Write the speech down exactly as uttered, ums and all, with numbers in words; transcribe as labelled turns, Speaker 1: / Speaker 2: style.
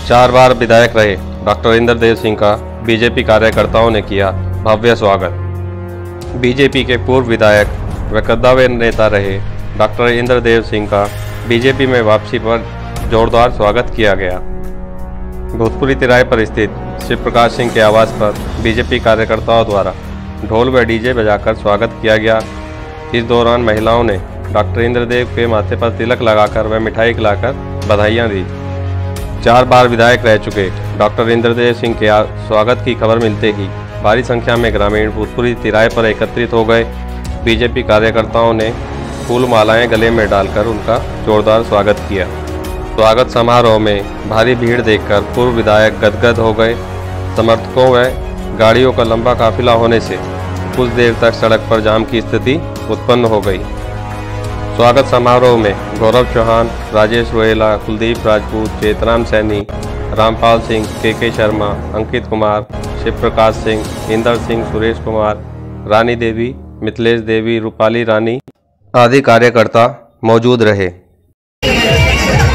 Speaker 1: चार बार विधायक रहे डॉक्टर इंद्रदेव सिंह का बीजेपी कार्यकर्ताओं ने किया भव्य स्वागत। बीजेपी के पूर्व विधायक व कद्दावर नेता रहे डॉक्टर इंद्रदेव सिंह का बीजेपी में वापसी पर जोरदार स्वागत किया गया। भूतपुरी तिराहे पर स्थित शिव प्रकाश सिंह के आवास पर बीजेपी कार्यकर्ताओं द्वारा ढोल व डीजे बजाकर स्वागत किया गया। इस दौरान महिलाओं ने डॉक्टर इंद्रदेव के माथे पर तिलक लगाकर व मिठाई खिलाकर बधाइयाँ दी। चार बार विधायक रह चुके डॉक्टर इंद्रदेव सिंह के स्वागत की खबर मिलते ही भारी संख्या में ग्रामीण भूतपुरी तिराहे पर एकत्रित हो गए। बीजेपी कार्यकर्ताओं ने फूल मालाएं गले में डालकर उनका जोरदार स्वागत किया। स्वागत समारोह में भारी भीड़ देखकर पूर्व विधायक गदगद हो गए। समर्थकों व गाड़ियों का लंबा काफिला होने से कुछ देर तक सड़क पर जाम की स्थिति उत्पन्न हो गई। स्वागत समारोह में गौरव चौहान, राजेश रोहेला, कुलदीप राजपूत, चेतराम सैनी, रामपाल सिंह, के के शर्मा, अंकित कुमार, शिव प्रकाश सिंह, इंदर सिंह, सुरेश कुमार, रानी देवी, मिथिलेश देवी, रूपाली रानी आदि कार्यकर्ता मौजूद रहे।